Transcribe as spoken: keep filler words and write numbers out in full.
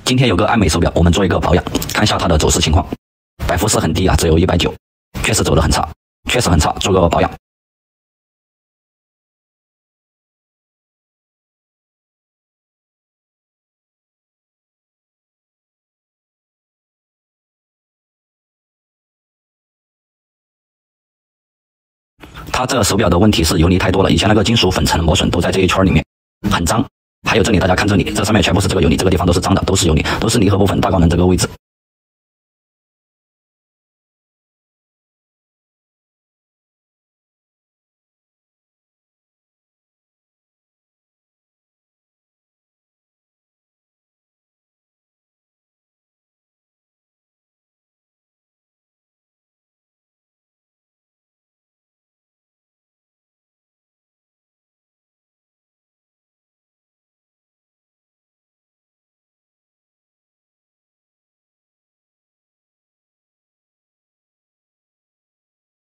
今天有个爱美手表，我们做一个保养，看一下它的走势情况。百伏是很低啊，只有一百九，确实走得很差，确实很差，做个保养。它这手表的问题是油泥太多了，以前那个金属粉尘磨损都在这一圈里面，很脏。还有这里，大家看这里，这上面全部是这个油泥，这个地方都是脏的，都是油泥，都是离合部分大高能这个位置。